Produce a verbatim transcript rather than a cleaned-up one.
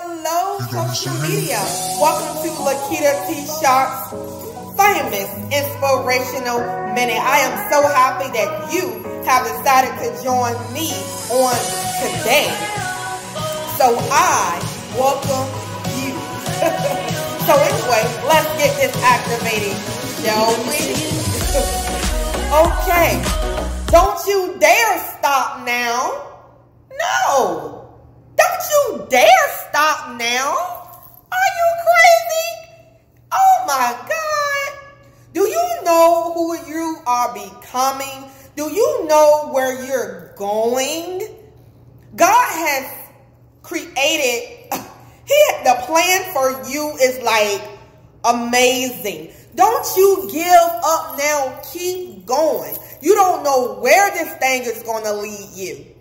Hello, social media. Welcome to Lakita T. Sharpe's famous inspirational minute. I am so happy that you have decided to join me on today. So I welcome you. So anyway, let's get this activated, shall we? Okay. Don't you dare stop now. No. Don't you dare stop now. Are you crazy? Oh my God. Do you know who you are becoming? Do you know where you're going? God has created, he, the plan for you is like amazing. Don't you give up now. Keep going. You don't know where this thing is going to lead you.